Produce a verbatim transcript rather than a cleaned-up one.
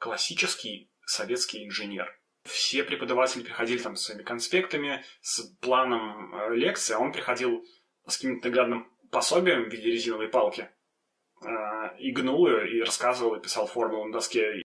классический советский инженер. Все преподаватели приходили там с своими конспектами, с планом э, лекции, а он приходил с каким-то наглядным пособием в виде резиновой палки, э, и гнул ее, и рассказывал, и писал формулу на доске.